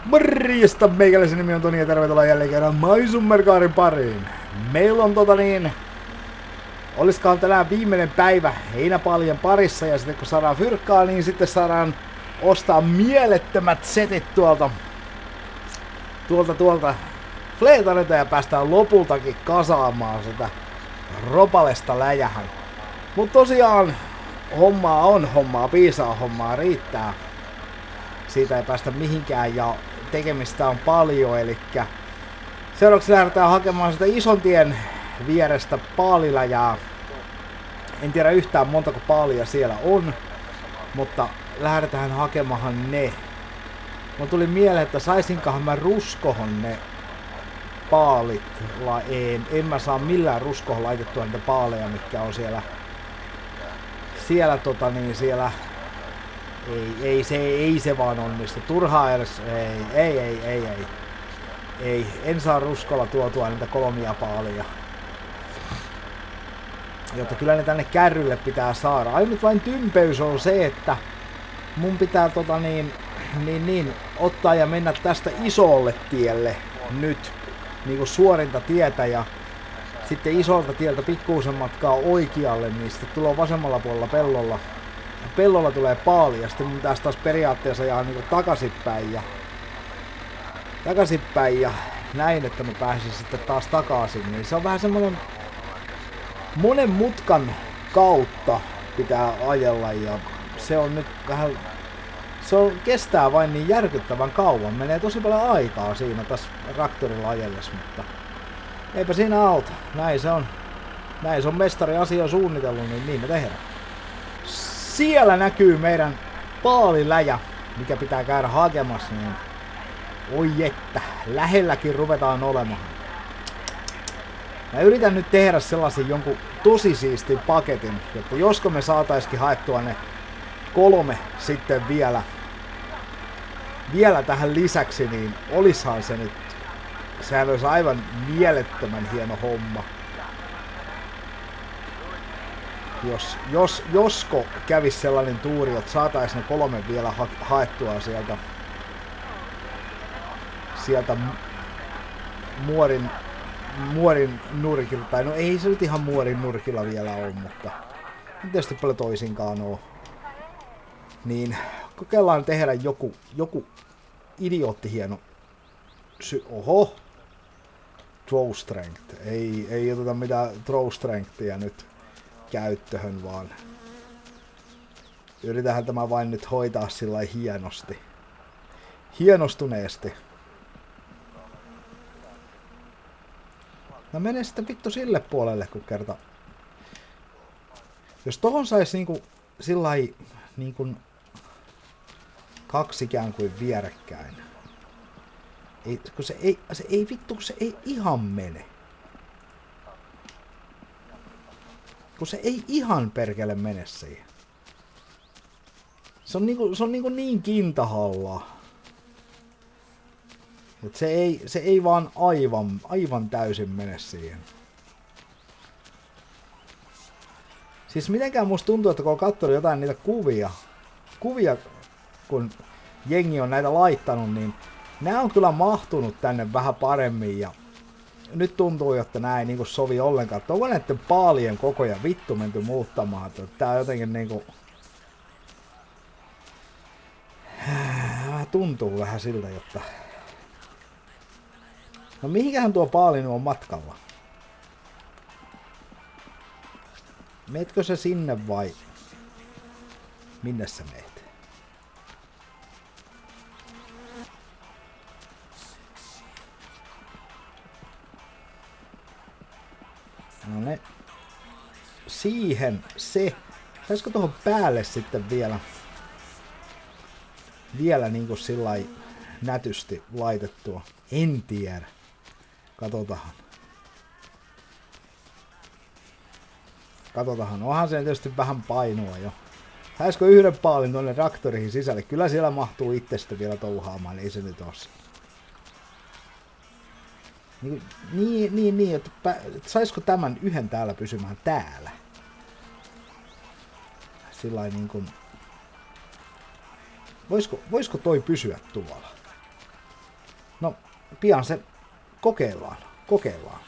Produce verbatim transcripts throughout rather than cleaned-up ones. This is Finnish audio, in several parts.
Morjesta, meikäläisen nimi on Toni ja tervetuloa jälleen kerran Maisummerkaarin pariin. Meillä on tota niin... Olisikohan tänään viimeinen päivä heinäpaalien parissa ja sitten kun saadaan fyrkkaa, niin sitten saadaan ostaa mielettömät setit tuolta... Tuolta tuolta... Fleetalilta ja päästään lopultakin kasaamaan sitä Ropalesta läjähän. Mut tosiaan hommaa on, hommaa piisaa, hommaa riittää. Siitä ei päästä mihinkään ja tekemistä on paljon, eli seuraavaksi lähdetään hakemaan sitä ison tien vierestä paaliläjää. En tiedä yhtään montako paalia siellä on, mutta lähdetään hakemaan ne. Mulla tuli mieleen, että saisinkohan mä ruskohon ne paalit. En, en mä saa millään ruskohon laitettua niitä paaleja, mitkä on siellä siellä tota niin siellä ei, ei, se, ei se vaan onnistu. Turhaa edes, ei, ei, ei, ei, ei. Ei, en saa ruskolla tuotua niitä kolmia paalia. Jotta kyllä ne tänne kärrylle pitää saada. Ainut vain tympeys on se, että mun pitää tota niin, niin, niin ottaa ja mennä tästä isolle tielle nyt. Niinku suorinta tietä ja sitten isolta tieltä pikkuisen matkaa oikealle, niin sitten tulee vasemmalla puolella pellolla. Pellolla tulee paali ja sitten mun pitäisi taas periaatteessa jää niinku takaisinpäin ja takaisinpäin ja näin, että mä pääsin sitten taas takaisin. Niin se on vähän semmonen monen mutkan kautta pitää ajella ja se on nyt vähän, se on, kestää vain niin järkyttävän kauan. Menee tosi paljon aikaa siinä tässä traktorilla ajellessa, mutta eipä siinä auta. Näin se on. Näin se on mestari asia suunnitellut, niin niin me tehdään. Siellä näkyy meidän paaliläjä, mikä pitää käydä hakemassa, niin oi että, lähelläkin ruvetaan olemaan. Mä yritän nyt tehdä sellaisen jonkun tosi siistin paketin, että josko me saataisiin haettua ne kolme sitten vielä, vielä tähän lisäksi, niin olishan se nyt, sehän olisi aivan mielettömän hieno homma. Jos, jos, josko kävisi sellainen tuuri, että saataisiin ne kolme vielä ha haettua sieltä, sieltä muorin, muorin nurkilla, tai no ei se nyt ihan muorin nurkilla vielä ole, mutta ei tietysti paljon toisinkaan oo. Niin kokeillaan tehdä joku, joku idiootti hieno sy oho, throw strength, ei, ei oteta mitään throw strengthia nyt käyttöhön, vaan yritähän tämä vain nyt hoitaa sillä hienosti. Hienostuneesti. No mene sitten vittu sille puolelle, kun kerta. Jos tohon sais niinku sillai niinku kaksi ikään kuin vierekkäin. Ei, kun se ei, se ei vittu, kun se ei ihan mene. Kun se ei ihan perkele mene siihen. Se on niinku, se on niinku niin kintahallaa. Et se ei, se ei vaan aivan, aivan täysin mene siihen. Siis mitenkään musta tuntuu, että kun on katsonut jotain niitä kuvia, kuvia kun jengi on näitä laittanut, niin nämä on kyllä mahtunut tänne vähän paremmin ja nyt tuntuu, että nää ei niinku sovi ollenkaan. Onko näiden paalien kokoja vittu menty muuttamaan? Tää on jotenkin niinku... Tuntuu vähän siltä, jotta... No mihinkähän tuo paali nyt on matkalla? Meetkö se sinne vai... Minne sä meet? No ne. Siihen se. Saisiko tuohon päälle sitten vielä vielä niinku sillai nätysti laitettua? En tiedä. Katsotahan. Katsotahan. Onhan se tietysti vähän painoa jo. Saisiko yhden paalin tuonne traktoriin sisälle? Kyllä siellä mahtuu itse sitten vielä touhaamaan. Ei se nyt oo. Niin, niin, niin, niin että saisiko tämän yhden täällä pysymään täällä? Sillain niin kuin... Voisiko, voisiko toi pysyä tuolla? No, pian se kokeillaan. Kokeillaan.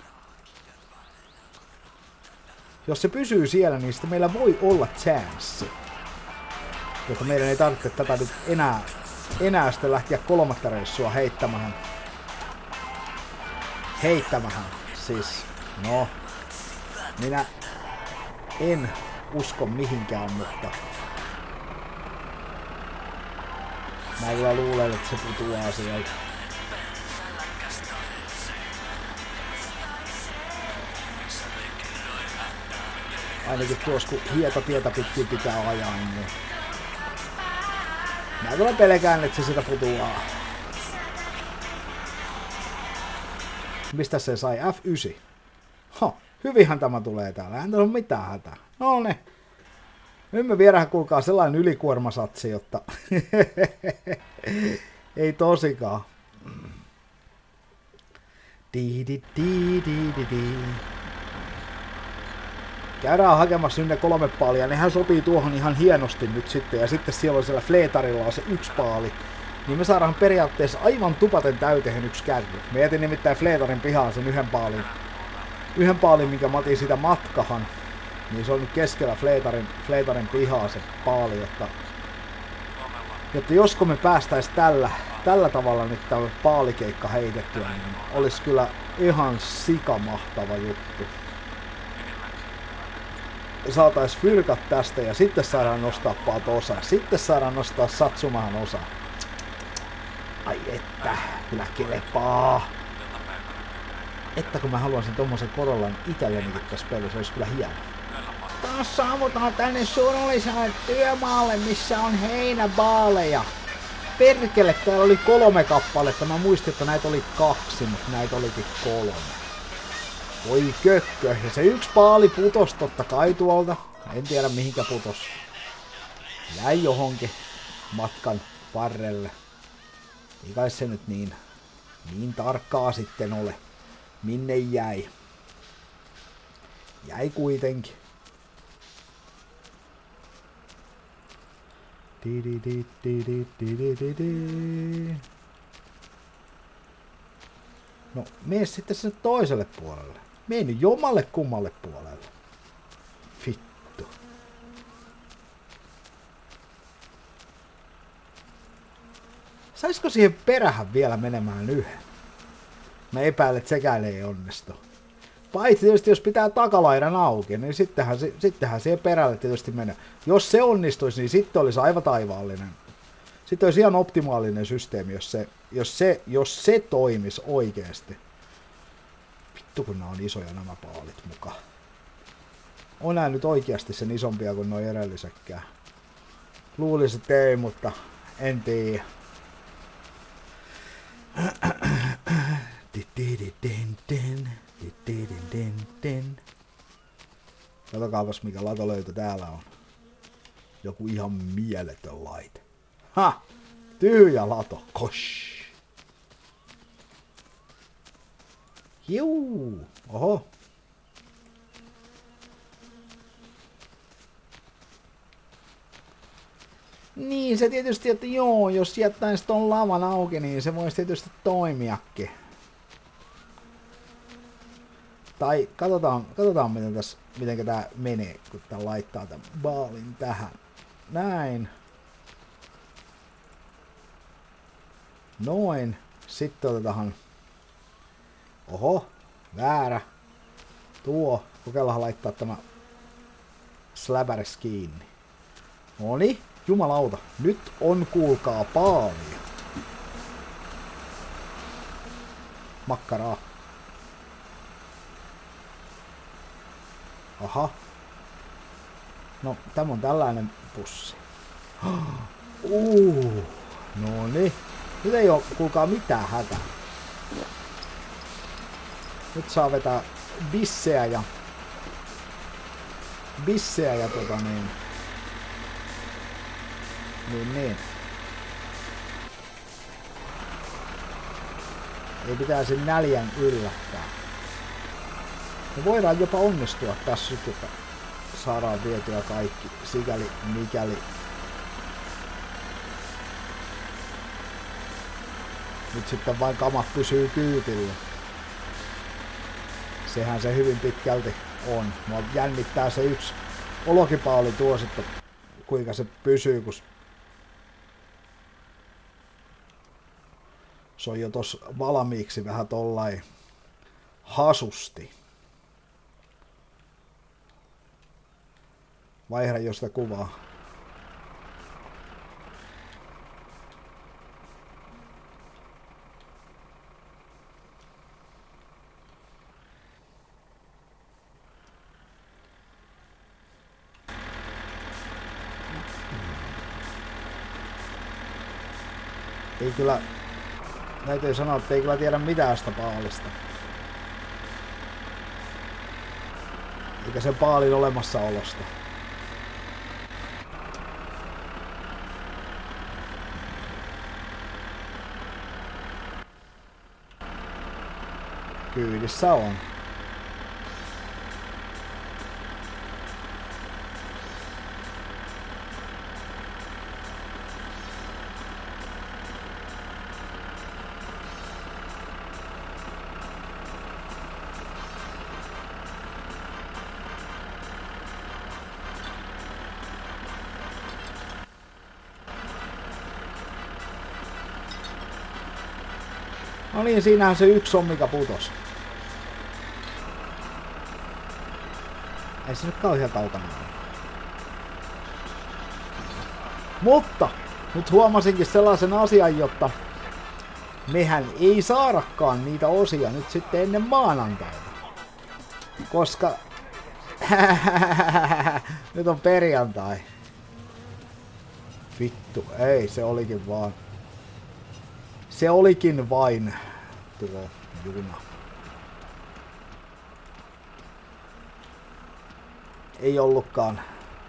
Jos se pysyy siellä, niin sitten meillä voi olla chanssi. Jotta meidän ei tarvitse tätä nyt enää, enää sitten lähteä kolmatta reissua heittämään. Heittämään. Siis, no, minä en usko mihinkään, mutta mä kyllä luulen, että se putoaa sieltä. Ainakin tuossa kun hietatietä pitkin pitää ajaa, niin mä kyllä pelkään, että se sitä putoaa. Mistä se sai? F yhdeksän. Ha, hyvinhän tämä tulee täällä. Eihän tässä ole mitään hätää. No ne. Nyt me viedään, kuulkaa, sellainen ylikuormasatsi, jotta ei tosikaan. Di, di, di, di, di, di. Käydään hakemassa nyt ne kolme paalia. Nehän sopii tuohon ihan hienosti nyt sitten. Ja sitten siellä on siellä Fleetarilla on se yksi paali. Niin me saadaan periaatteessa aivan tupaten täyteen yksi kärry. Me jätin nimittäin Fleetarin pihaan sen yhden paalin. Yhden paalin, minkä mä otin sitä matkahan. Niin se on nyt keskellä Fleetarin, Fleetarin pihaa se paali, jotta, jotta josko me päästäis tällä, tällä tavalla nyt tämä paalikeikka heitettyä, niin olisi kyllä ihan sikamahtava juttu. Saatais fyrkat tästä ja sitten saadaan nostaa paat osa. Sitten saadaan nostaa Satsumahan osa. Ai että, kyllä kelepaa. Että kun mä haluaisin tommosen Corollan itsellenikin tässä pelissä, se olisi kyllä hieno. Taas saavutaan tänne surulliselle työmaalle, missä on heinäbaaleja. Perkele, täällä oli kolme kappaletta. Mä muistin, että näitä oli kaksi, mutta näitä olikin kolme. Voi kökkö. Ja se yksi paali putos totta kai tuolta. En tiedä mihinkä putos. Jäi johonkin matkan varrelle. Ei kai se nyt niin, niin tarkkaa sitten ole. Minne jäi? Jäi kuitenkin. Di di di di di di di di. No, mene sitten sen toiselle puolelle. Mene nyt jomalle kummalle puolelle. Vittu. Saisiko siihen perähän vielä menemään yhden? Mä epäilen, että sekään ei onnistu. Paitsi tietysti, jos pitää takalaidan auki, niin sittenhän, sittenhän siihen perälle tietysti menee. Jos se onnistuisi, niin sitten olisi aivan taivaallinen. Sitten olisi ihan optimaalinen systeemi, jos se, jos se, jos se toimisi oikeasti. Vittu, kun nämä on isoja nämä paalit mukaan. On nämä nyt oikeasti sen isompia kuin nuo edellisetkään. Luulisin, että ei, mutta en tiedä. Katokaapas mikä latolöytö täällä on. Joku ihan mieletön laite. Ha! Tyhjä lato. Kosh! Juu! Oho! Niin, se tietysti, että joo, jos jättäisi ton lavan auki, niin se voisi tietysti toimiakin. Tai katsotaan, katsotaan miten tässä, miten tää menee, kun tää laittaa tän baalin tähän. Näin. Noin. Sitten otetaan. Oho, väärä. Tuo. Kokeillaan laittaa tämä släbäres kiinni. Noniin. Jumalauta, nyt on kuulkaa paalia. Makkaraa. Aha. No, tämä on tällainen pussi. Uh, no niin. Nyt ei oo kuulkaa mitään hätää. Nyt saa vetää bisseä ja... Bisseä ja tota niin... Niin, niin. Ei pitäisi näljän yllättää. Me voidaan jopa onnistua tässä nyt, että saadaan vietyä kaikki, sikäli mikäli. Nyt sitten vain kamat pysyy kyytillä. Sehän se hyvin pitkälti on. Mua jännittää se yksi olokipaali tuo sitten, kuinka se pysyy, kun se on jo tossa valmiiksi vähän tollain hasusti. Vaihda jo sitä kuvaa. Ei kyllä, täytyy sanoa, että ei kyllä tiedä mitään sitä paalista. Eikä sen paalin olemassaolosta. Kyydissä on. No niin, siinähän se yksi on, mikä putos. Ei se nyt kauhean kaukana ole. Mutta nyt huomasinkin sellaisen asian, jotta mehän ei saadakaan niitä osia nyt sitten ennen maanantaita. Koska nyt on perjantai. Vittu, ei, se olikin vaan. Se olikin vain tuo juna. Ei ollutkaan.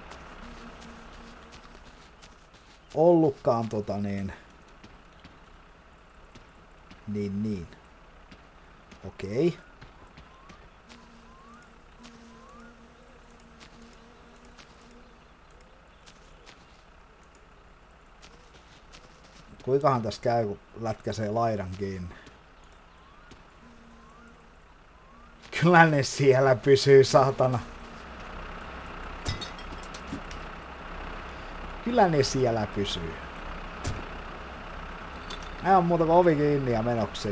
Ollutkaan tota niin. Niin niin. Okei. Kuinkahan tässä käy, kun lätkäsee laidan kiinni? Kyllä ne siellä pysyy, saatana. Kyllä ne siellä pysyy. Nää on muuta kuin ovi kiinni ja menoksi.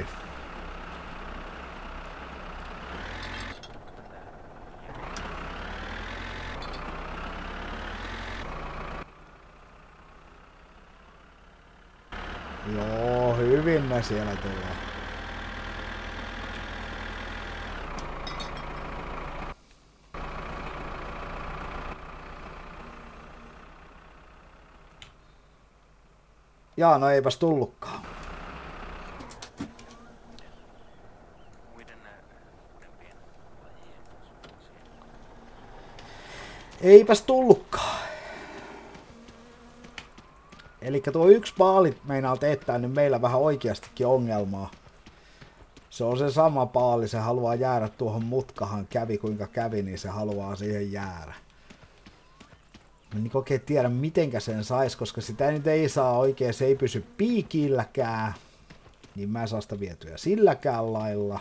Joo, hyvin ne siellä tulee. Jaa, no eipäs tullutkaan. Eipäs tullutkaan. Elikkä tuo yksi paali meinaa teettää nyt meillä vähän oikeastikin ongelmaa. Se on se sama paali, se haluaa jäädä tuohon mutkahan, kävi kuinka kävi, niin se haluaa siihen jäädä. Mä en oikein tiedä mitenkä sen sais, koska sitä nyt ei saa oikein, se ei pysy piikilläkään. Niin mä en saa sitä vietyä silläkään lailla.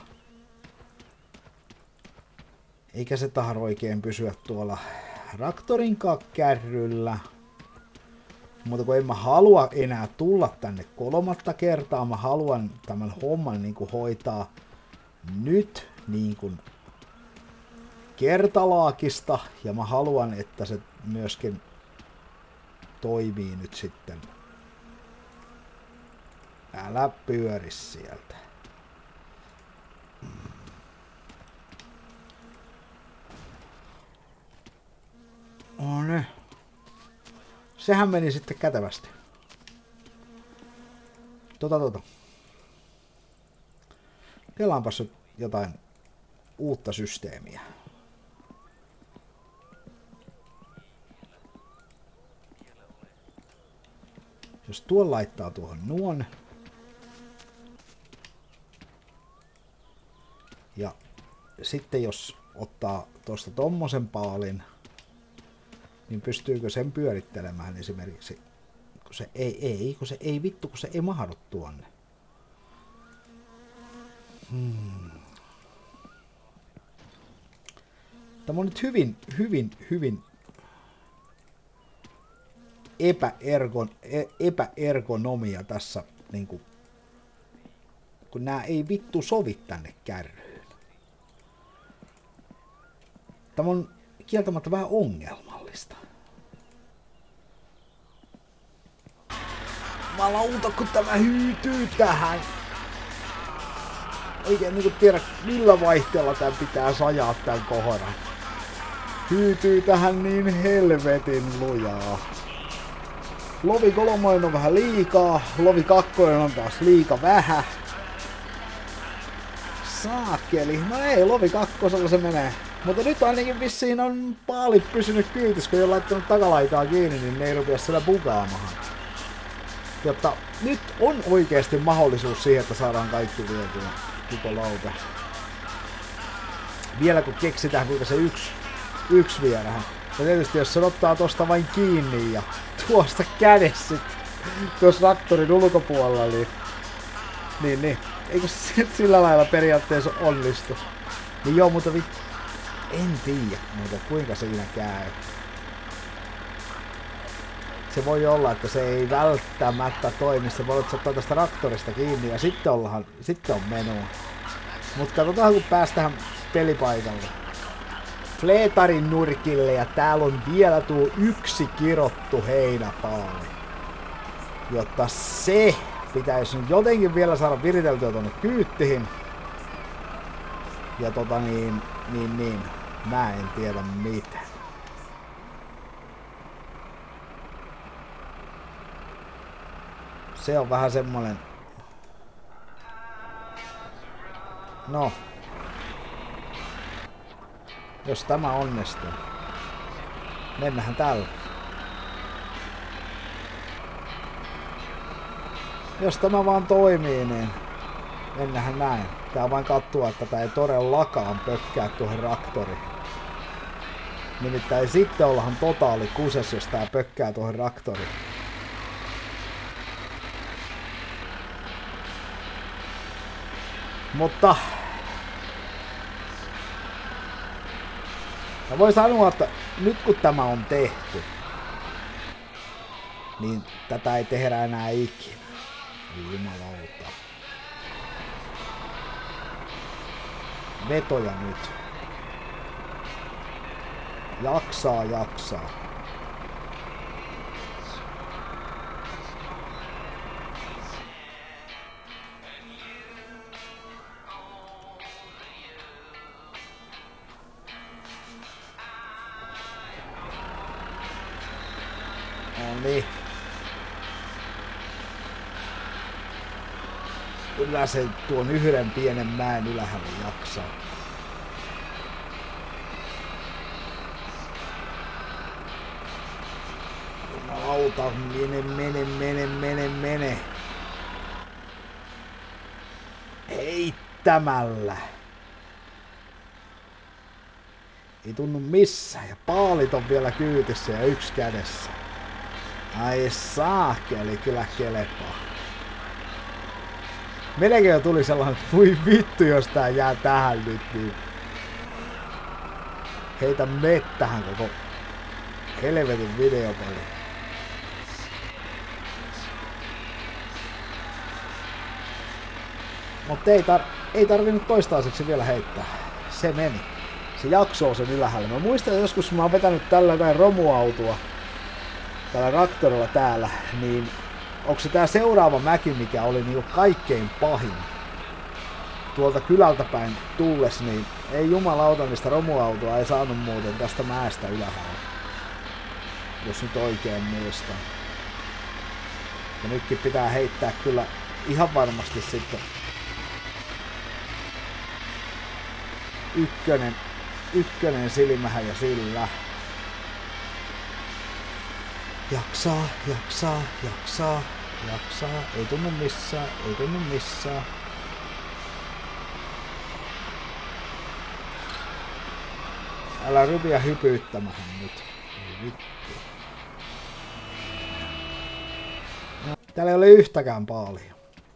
Eikä se tahdo oikein pysyä tuolla traktorinkaan kärryllä. Mutta kun en mä halua enää tulla tänne kolmatta kertaa, mä haluan tämän homman niin kuin hoitaa nyt niin kuin kertalaakista. Ja mä haluan, että se myöskin toimii nyt sitten. Älä pyöri sieltä. No niin. Sehän meni sitten kätevästi. Tota tota. Kelaanpas nyt jotain uutta systeemiä. Jos tuon laittaa tuohon nuon. Ja sitten jos ottaa tuosta tommosen paalin, niin pystyykö sen pyörittelemään esimerkiksi, kun se ei, ei, kun se ei vittu, kun se ei mahdu tuonne. Hmm. Tämä on nyt hyvin, hyvin, hyvin epäergon, epäergonomia tässä, niin kuin, kun nämä ei vittu sovi tänne kärryyn. Tämä on kieltämättä vähän ongelmallista. Malauta, kun tämä hyytyy tähän. Oikein niin kuin tiedä, millä vaihteella tämän pitää sajaa tämän kohdan. Hyytyy tähän niin helvetin lujaa. Lovi kolmonen on vähän liikaa, lovi kakkonen on taas liika vähän. Saakeli, no ei, lovi kakkosella se menee. Mutta nyt ainakin vissiin on paalit pysynyt kyytis, kun ei ole laittanut takalaitaa kiinni, niin ne ei rupea siellä bugaamahan. Jotta nyt on oikeasti mahdollisuus siihen, että saadaan kaikki vietyä koko lauta. Vielä kun keksitään kuinka se yksi, yksi viedään. Ja tietysti jos se ottaa tosta vain kiinni ja tuosta kädessä sit tuossa traktorin ulkopuolella, niin, niin, niin. Eikö se sillä lailla periaatteessa onnistu? Niin joo, mutta vit... en tiedä muuta kuinka siinä käy. Se voi olla, että se ei välttämättä toimi. Se voi olla, että se ottaa tästä traktorista kiinni ja sitten, ollaan, sitten on menua. Mutta katsotaan kun päästään pelipaikalle. Fleetarin nurkille ja täällä on vielä tuo yksi kirottu heinäpaali. Jotta se pitäisi nyt jotenkin vielä saada viriteltyä tonne kyyttiin. Ja tota niin, niin, niin, mä en tiedä mitä. Se on vähän semmonen... No. Jos tämä onnistuu. Mennähän tällä. Jos tämä vaan toimii, niin mennähän näin. Tää vain katsoa, että tää ei todellakaan pökkää tuohon traktoriin. Nimittäin sitten ollaan totaali kuses, jos tää pökkää tuohon traktoriin. Mutta mä voin sanoa, että nyt kun tämä on tehty, niin tätä ei tehdä enää ikinä. Jumalauta. Vetoja nyt. Jaksaa, jaksaa. Noniin. Kyllä se tuon yhden pienen mäen ylähälle jaksaa. Jumalauta, mene, mene, mene, mene, mene. Heittämällä. Ei tunnu missään ja paalit on vielä kyytissä ja yksi kädessä. Ai saakeli, kyllä kelepaa. Melkein jo tuli sellainen, että voi vittu jos tää jää tähän nyt, niin heitä mettähän koko helvetin videopeli. Mutta ei, tar ei tarvinnut toistaiseksi vielä heittää. Se meni. Se jaksoo sen ylähälle. Mä muistan, että joskus mä oon vetänyt tällä jotain romuautoa tällä traktorilla täällä, niin onko se tää seuraava mäki, mikä oli niinku kaikkein pahin tuolta kylältä päin tulles, niin ei jumalauta, niistä romuautoa ei saanut muuten tästä mäestä ylähälle. Jos nyt oikein muistan. Ja nytkin pitää heittää kyllä ihan varmasti sitten ykkönen, ykkönen silmähän ja sillä. Jaksaa, jaksaa, jaksaa, jaksaa. Ei tunnu missään, ei tunnu missään. Älä rupia hypyyttämään nyt. Ei vittu. No, täällä ei ole yhtäkään paalia.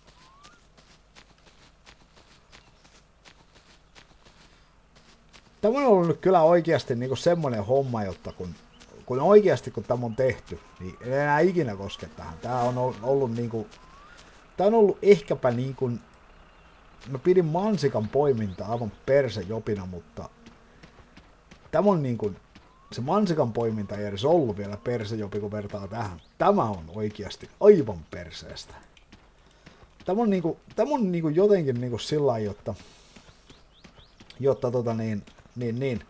Tämä on ollut nyt kyllä oikeasti niinku semmonen homma, jotta kun, kun oikeasti kun tämä on tehty, niin en enää ikinä koske tähän. Tää on ollut niinku, tää on ollut ehkäpä niinku, mä pidin mansikan poiminta aivan persejopina, mutta tämä on niinku, se mansikan poiminta ei edes ollut vielä persejopi, kun vertaa tähän. Tämä on oikeasti aivan perseestä. Tämä on niinku, tämä on niinku jotenkin niinku sillä lailla, jotta, jotta tota niin, niin, niin.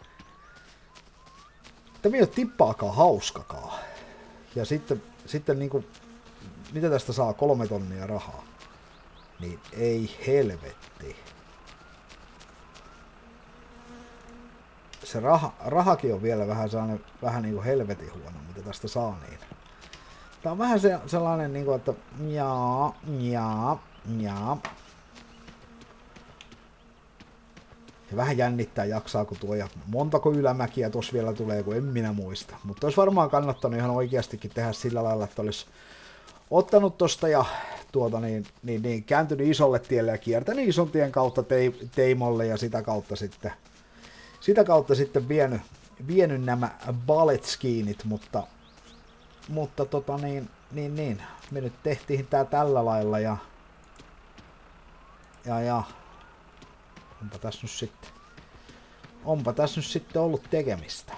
Tämä ei ole tippaakaan hauskakaan. Ja sitten, sitten niinku, mitä tästä saa kolme tonnia rahaa? Niin ei helvetti. Se raha, rahakin on vielä vähän sellainen, vähän niinku helvetin huono, mitä tästä saa niin. Tää on vähän se, sellainen niinku, että jaa, jaa, jaa. Ja vähän jännittää jaksaa, kun tuo ja montako ylämäkiä tuossa vielä tulee, kun en minä muista. Mutta olisi varmaan kannattanut ihan oikeastikin tehdä sillä lailla, että olisi ottanut tosta ja tuota niin, niin, niin kääntynyt isolle tielle ja kiertänyt ison tien kautta tei, Teimolle ja sitä kautta sitten sitä kautta sitten vienyt, vienyt nämä bullet skinit, mutta, mutta tota niin, niin, niin, me nyt tehtiin tää tällä lailla ja, ja, ja onpa tässä nyt sitten, onpa tässä nyt sitten ollut tekemistä.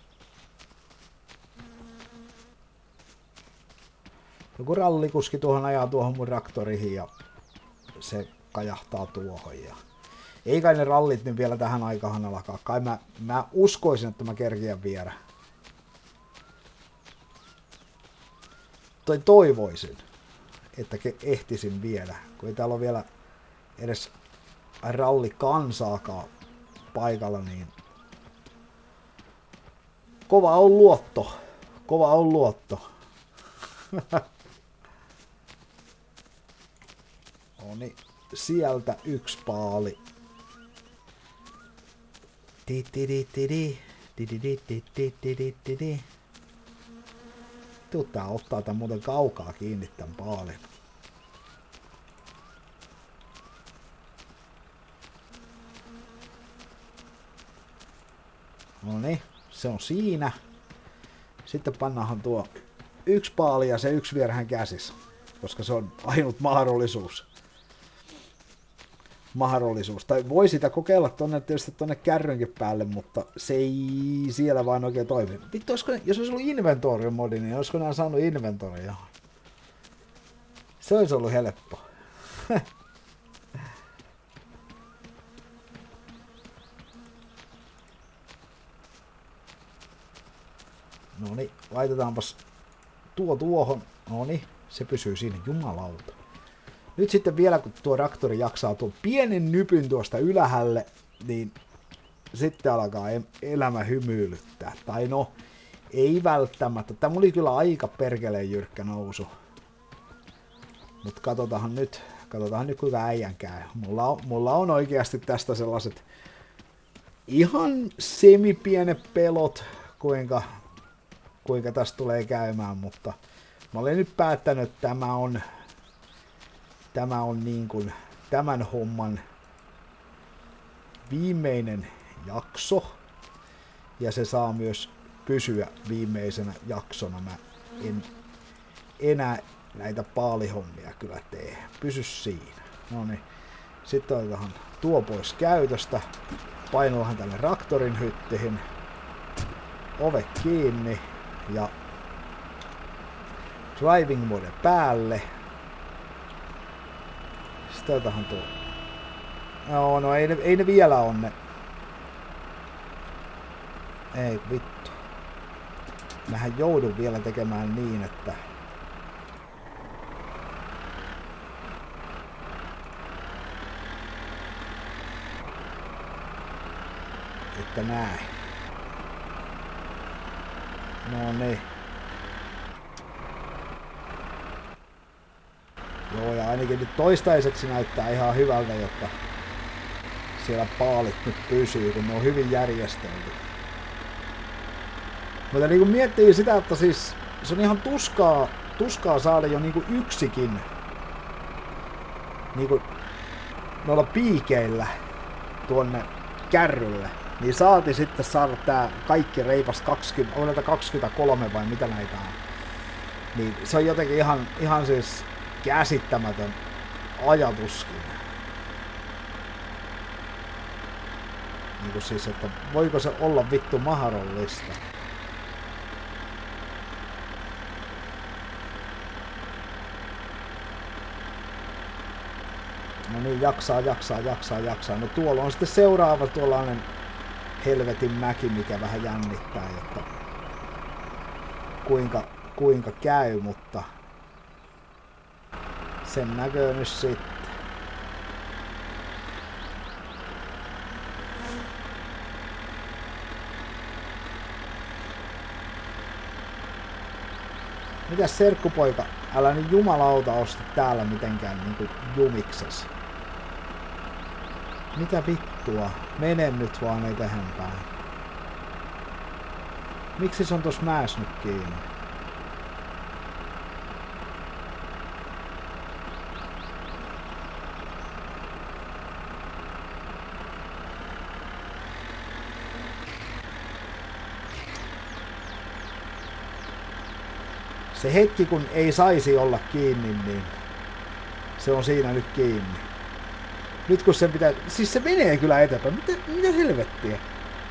Joku rallikuski tuohon ajaa tuohon mun traktoriin ja se kajahtaa tuohon. Ja ei kai ne rallit nyt vielä tähän aikaan alkaa. Kai mä, mä uskoisin, että mä kerkiän viedä. Tai toivoisin, että ehtisin viedä. Kun ei täällä ole vielä edes rallikansaakaan paikalla, niin kova on luotto. Kova on luotto. No niin, sieltä yksi paali. Tuu tää ottaa tän muuten kaukaa kiinni tän paalin. No niin, se on siinä. Sitten pannaanhan tuo yksi paali ja se yksi vierhän käsissä, koska se on ainut mahdollisuus. Mahdollisuus. Tai voi sitä kokeilla tonne, tietysti tonne kärrynkin päälle, mutta se ei siellä vain oikein toimi. Vittu, olisiko, jos olisi ollut inventory modi, niin olisiko nämä saanut inventoria? Se olisi ollut helppo. No niin, laitetaanpas tuo tuohon. No niin, se pysyy siinä, jumalauta. Nyt sitten vielä, kun tuo traktori jaksaa tuon pienen nypyn tuosta ylhäälle, niin sitten alkaa elämä hymyilyttää. Tai no, ei välttämättä. Tämä oli kyllä aika perkeleen jyrkkä nousu. Mutta katsotaan nyt, katsotaan nyt kuinka äijän käy. Mulla on, mulla on oikeasti tästä sellaiset ihan semipienet pelot, kuinka, kuinka tästä tulee käymään, mutta mä olen nyt päättänyt, että tämä on Tämä on niin kuin tämän homman viimeinen jakso. Ja se saa myös pysyä viimeisenä jaksona. Mä en enää näitä paalihommia kyllä tee. Pysy siinä. No niin. Sitten otetaan tuo pois käytöstä. Painellaan tänne traktorin hyttihin. Ove kiinni. Ja driving mode päälle. Otetaan tuo. Joo, no ei ne, ei ne vielä on ne. Ei vittu. Mähän joudun vielä tekemään niin, että että näin. No niin. Joo, ja ainakin nyt toistaiseksi näyttää ihan hyvältä, jotta siellä paalit nyt pysyy, kun ne on hyvin järjestelty. Mutta niin kun miettii sitä, että siis se on ihan tuskaa, tuskaa saada jo niinku yksikin niinku noilla piikeillä tuonne kärrylle, niin saati sitten saada tää kaikki reipas kaksikymmentä, on näitä kaksikymmentäkolme vai mitä näitä on. Niin se on jotenkin ihan, ihan siis käsittämätön ajatuskin. Niinku siis, että voiko se olla vittu mahdollista? No niin, jaksaa, jaksaa, jaksaa, jaksaa. No tuolla on sitten seuraava tuollainen helvetin mäki, mikä vähän jännittää, että kuinka, kuinka käy, mutta sen näköö nyt sitten. Mitäs serkkupoika, älä nyt jumalauta osta täällä mitenkään niinku jumikses. Mitä vittua? Mene nyt vaan eteenpäin. Miksi se on tossa mäes nyt kiinni? Se hetki, kun ei saisi olla kiinni, niin se on siinä nyt kiinni. Nyt kun sen pitää... Siis se menee kyllä eteenpäin. Mitä, mitä helvettiä?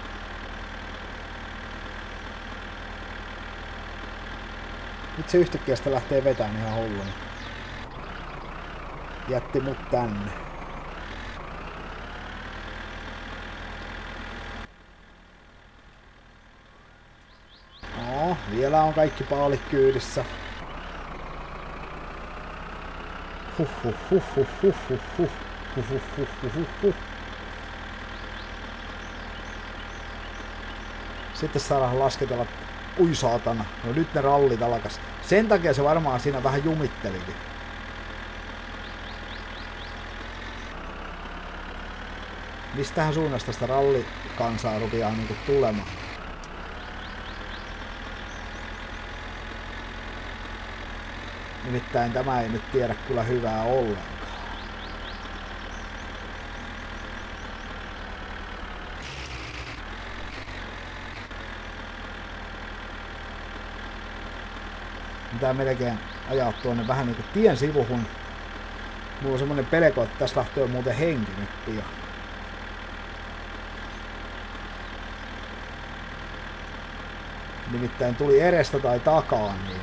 Nyt se yhtäkkiä sitä lähtee vetämään ihan hulluna. Jätti mut tänne. No, vielä on kaikki paalit kyydissä. Huh huh huh huh huh huh huh huh huh huh huh huh. Sitten saadaan lasketella. Ui saatana. No nyt ne rallit alkas. Sen takia se varmaan siinä vähän jumittelikin. Mistähän suunnasta sitä rallikansaa rupeaa niinku tulemaan? Nimittäin tämä ei nyt tiedä kyllä hyvää ollenkaan. Pitää melkein ajaa tuonne vähän niinku tien sivuhun. Mulla on semmonen pelko, että tässä lähtee muuten henki nyt pian. Nimittäin tuli edestä tai takaa, niin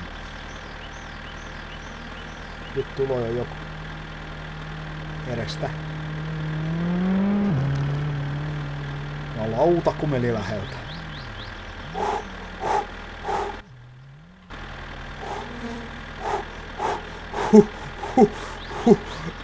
nyt tulee jo joku edestä. No lauta kun meni läheltä. Huh, huh, huh.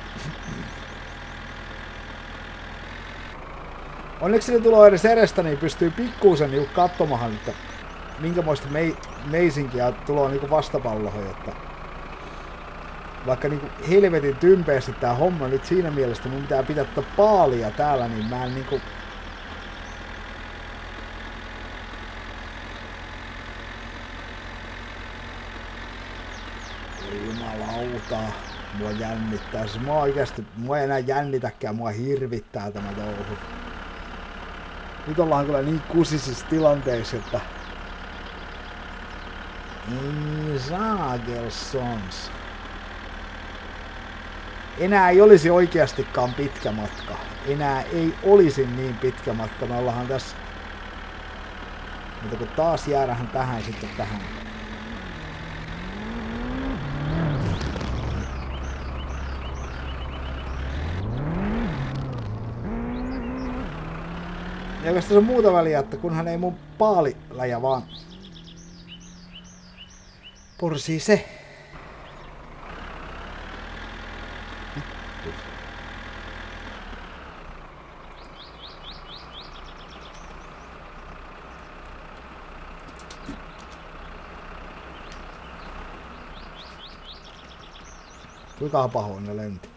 Onneksi ne tulee edes edestä, niin pystyy pikkuusen niinku katsomaan, että minkämoista mei meisinkiä tulee niinku vastapalloon, jotta vaikka niinku helvetin tympeästi tää homma nyt siinä mielessä, mun pitää pitää tätä paalia täällä, niin mä en niinku... Ei jumalauta, mua jännittää. Siis mua oikeesti, mua ei enää jännitäkään, mua hirvittää tämä touhu. Nyt ollaan kyllä niin kusisissa tilanteissa, että... Ei saakelsons. Enää ei olisi oikeastikaan pitkä matka. Enää ei olisi niin pitkä matka. Me ollaan tässä... Mutta kun taas jäädähän tähän sitten tähän. Ja oikeastaan se on muuta väliä, että kunhan ei mun paaliläjä vaan porsii se. Vittu. Kuinka pahoin ne lenti?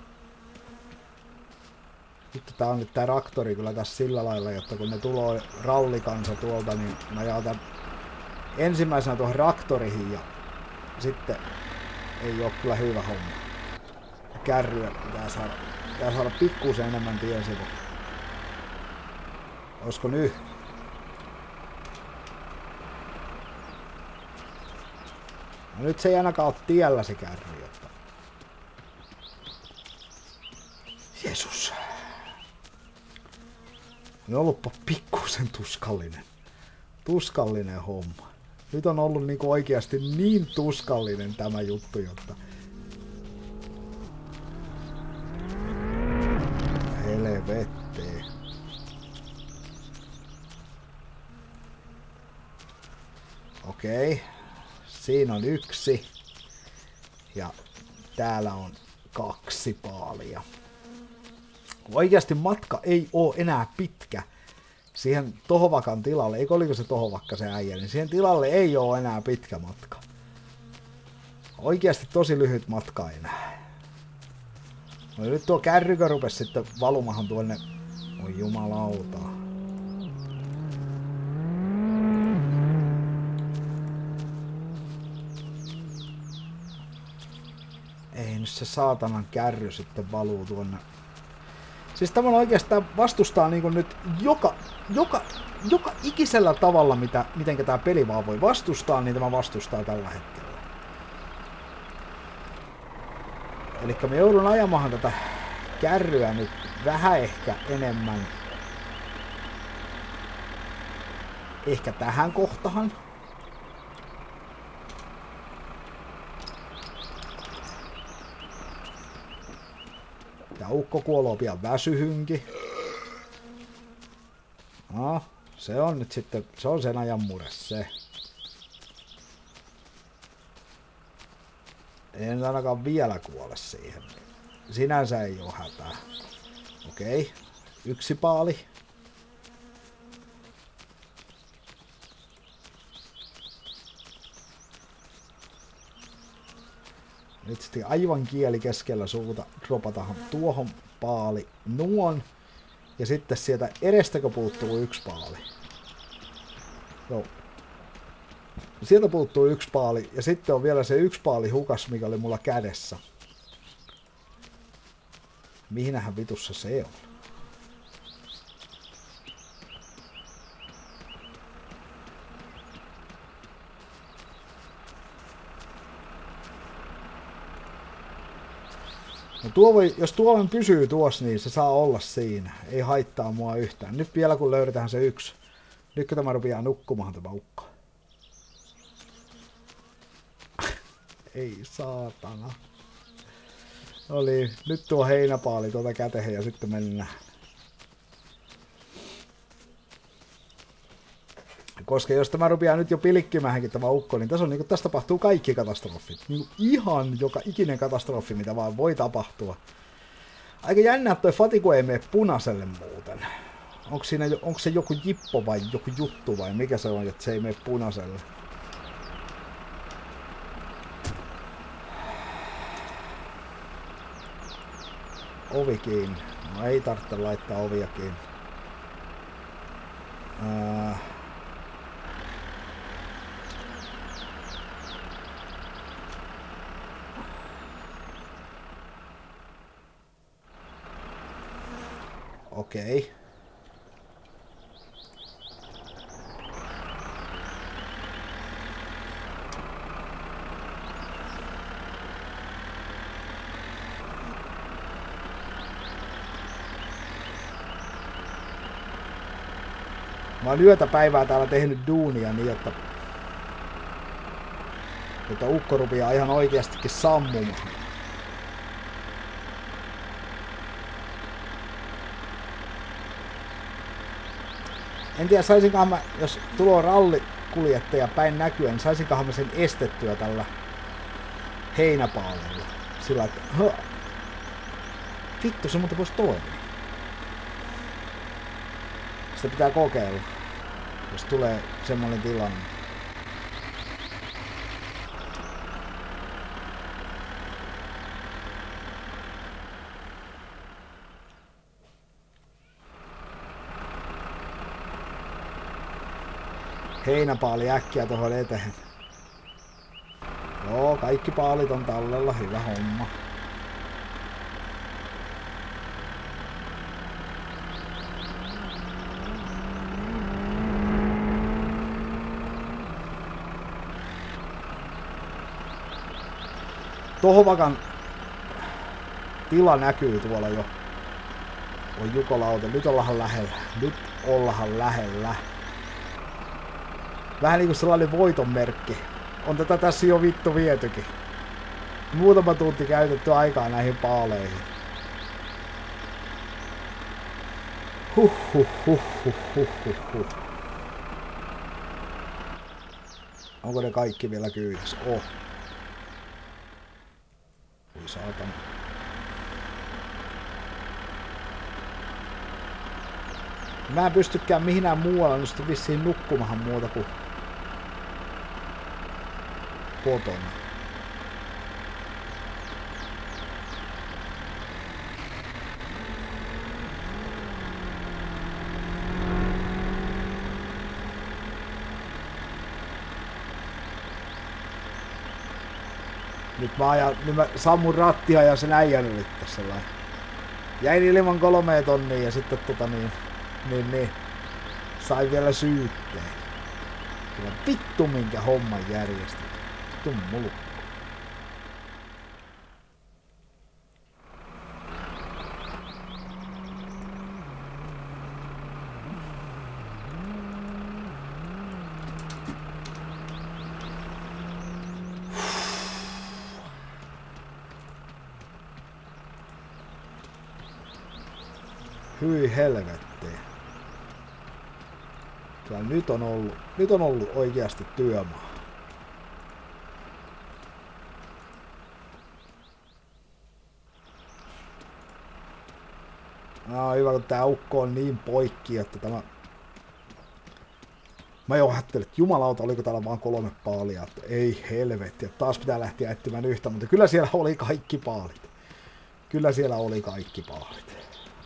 Vittu, tää on nyt tää traktori kyllä tässä sillä lailla, jotta kun ne tulee rallikansa tuolta, niin mä jautan ensimmäisenä tuohon traktoriin ja sitten ei oo kyllä hyvä homma. Kärryä pitää saada, pitää saada pikkuisen enemmän tien sivu. Oisko nyt? No nyt se ei ainakaan oo tiellä se kärry, jotta... Jeesus. On ollutpa pikkusen tuskallinen. Tuskallinen homma. Nyt on ollut niinku oikeasti niin tuskallinen tämä juttu, jotta... Helvettee. Okei. Siinä on yksi. Ja täällä on kaksi paalia. Oikeasti matka ei oo enää pitkä. Siihen Tohovakan tilalle, eikö oliko se Tohovakka se äijä, niin siihen tilalle ei oo enää pitkä matka. Oikeasti tosi lyhyt matka enää. No nyt tuo kärrykö rupes sitten valumahan tuonne. Oi jumalauta. Ei nyt se saatanan kärry sitten valuu tuonne. Siis tämä on oikeastaan vastustaa niinku nyt joka, joka, joka ikisellä tavalla, mitä, mitenkä tämä peli vaan voi vastustaa, niin tämä vastustaa tällä hetkellä. Eli me joudun ajamaan tätä kärryä nyt vähän ehkä enemmän. Ehkä tähän kohtaan. Ja ukko kuoloo pian väsyhynki. No, se on nyt sitten, se on sen ajan mure se. Ei nyt ainakaan vielä kuole siihen. Sinänsä ei oo hätää. Okei, yksi paali. Nyt sitten aivan kieli keskellä suuta dropatahan tuohon paali nuon. Ja sitten sieltä edestäkö puuttuu yksi paali. Joo. Sieltä puuttuu yksi paali ja sitten on vielä se yksi paali hukas, mikä oli mulla kädessä. Mihinähän vitussa se on? No tuo voi, jos tuo pysyy tuossa, niin se saa olla siinä. Ei haittaa mua yhtään. Nyt vielä kun löydetään se yksi. Nyt kun tämä rupeaa nukkumaan tämä ukko. Ei saatana. Oli nyt tuo heinäpaali tuota käteen ja sitten mennään. Koska jos tämä rupeaa nyt jo pilkkimäänkin tämä ukko, niin tässä, on, niin tässä tapahtuu kaikki katastrofit. Niin ihan joka ikinen katastrofi, mitä vaan voi tapahtua. Aika jännä, että toi Fatigue ei mene punaiselle muuten. Onko, siinä, onko se joku jippo vai joku juttu vai mikä se on, että se ei mene punaiselle? Ovi kiinni. No ei tarvitse laittaa ovia kiinni. Ää... Okei. Mä oon yötä päivää täällä tehnyt duunia niin, että että ukko rupeaa ihan oikeastikin sammumaan. En tiedä, saisinkohan mä, jos tulo rallikuljettaja päin näkyä, niin saisinkohan mä sen estettyä tällä heinäpaalilla. Sillä että, hö, vittu, se muuten voisi toimia. Sitä pitää kokeilla, jos tulee semmoinen tilanne. Heinäpaali äkkiä tuohon eteen. Joo, kaikki paalit on tallella, hyvä homma. Tohvakan tila näkyy tuolla jo. On Jukolauta. Nyt ollaan lähellä. Nyt ollaan lähellä. Vähän niinku sellainen voiton merkki. On tätä tässä jo vittu vietykin. Muutama tunti käytetty aikaa näihin paaleihin. Huh huh huh huh huh huh huh. Onko ne kaikki vielä kyydissä? Oh. Oi saatana. Mä en pystykään mihinään muualla nyt vissiin nukkumahan muuta kuin kotona. Nyt mä ajan, nyt mä sammun rattia ja sen äijän ylittää sellainen. Jäin ilman kolmea tonnia ja sitten tota niin, niin, niin sain vielä syytteen. Kyllä vittu minkä homman järjestit. Vittu mulukko. Hyi helvetti. Kyllä nyt on ollut, nyt on ollut oikeasti työmaa. No hyvä, kun tää ukko on niin poikki, että tämä... Mä jo ajattelin, että jumalauta, oliko täällä vaan kolme paalia, että ei helvetti, että taas pitää lähteä etsimään yhtä, mutta kyllä siellä oli kaikki paalit. Kyllä siellä oli kaikki paalit.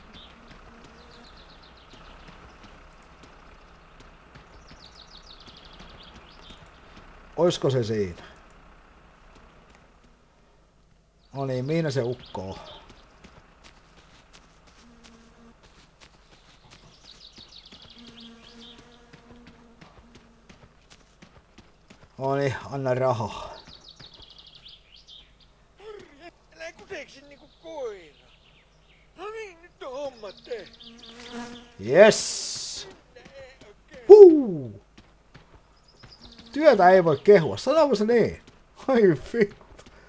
Oisko se siinä? No niin, mihin se ukko on? No niin, anna rahaa. Älä kuteeksi niinku koira. No niin, nyt on homma tehty. Yes! Huu! Työtä ei voi kehua, sanoiko se niin? Ai vittu.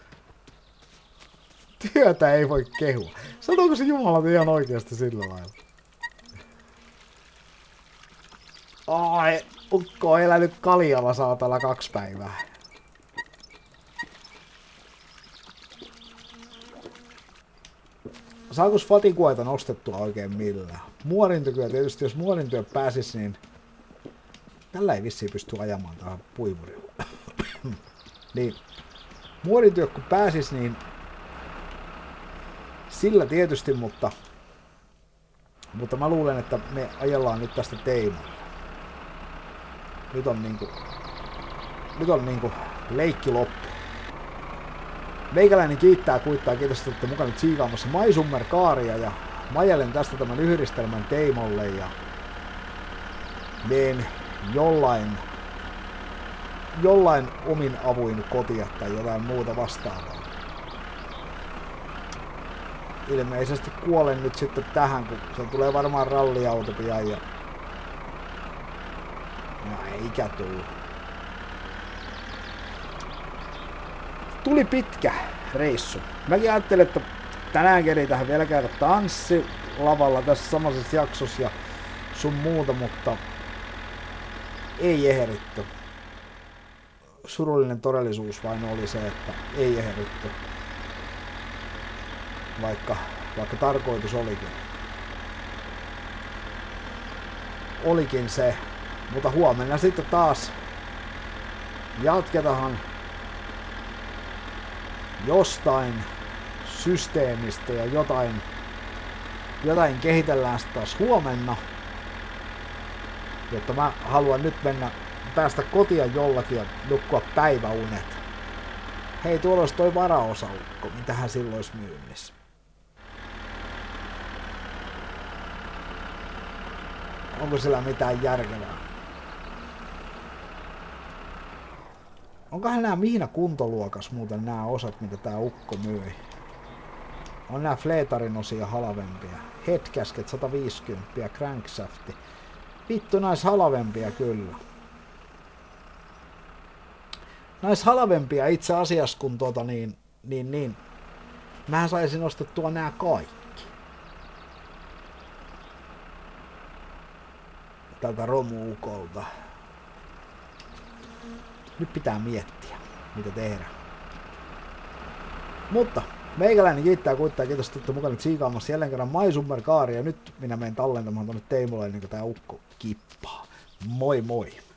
Työtä ei voi kehua. Sanoiko se Jumala ihan oikeasti sillä lailla? Ai, ukko on elänyt kaljalla saatella kaksi päivää. Saako fatikueta nostettua oikein millään? Muorintykyä tietysti, jos muorintyö pääsis, niin... Tällä ei vissiin pysty ajamaan tähän puimurilla. Niin, muorintyö kun pääsis, niin... Sillä tietysti, mutta... Mutta mä luulen, että me ajellaan nyt tästä teimalla. Nyt on niinku... Nyt on niinku leikki loppu. Meikäläinen kiittää kuittaa, kiitos, että olette mukana tsiikaamassa Maisummer Kaaria ja majelen tästä tämän yhdistelmän Teimolle ja meen jollain jollain omin avuin kotia tai jotain muuta vastaavaa. Ilmeisesti kuolen nyt sitten tähän, kun se tulee varmaan ralliauto pian ja... No eikä tullut. Tuli pitkä reissu. Mäkin ajattelin, että tänäänkin ei tähän vielä käydä tanssi lavalla tässä samassa jaksossa ja sun muuta, mutta ei ehditty. Surullinen todellisuus vain oli se, että ei ehditty. Vaikka, vaikka tarkoitus olikin. Olikin se. Mutta huomenna sitten taas jatketaan jostain systeemistä ja jotain, jotain kehitellään sitten taas huomenna. Jotta mä haluan nyt mennä päästä kotia jollakin ja nukkua päiväunet. Hei, tuolla olisi toi varaosaukko, mitähän silloin olisi myynnissä. Onko sillä mitään järkevää? Onkohan nämä mihinä kuntoluokas muuten nämä osat, mitä tää ukko myi? On nämä Fleetarin osia halvempia. Headgasket sata viisikymmentä, cranksafti. Vittu, nais halvempia kyllä. Nais halvempia itse asiassa kun tota niin, niin, niin. Mähän saisin ostettua nämä kaikki. Tältä romuukolta. Nyt pitää miettiä, mitä tehdä. Mutta meikäläinen kiittää kuittaa, kiitos, että olette mukana tsiikaamassa jälleen kerran Maisummer Kaaria. Ja nyt minä menen tallentamaan tonne Teimolle ennen kuin tää ukko kippaa. Moi moi!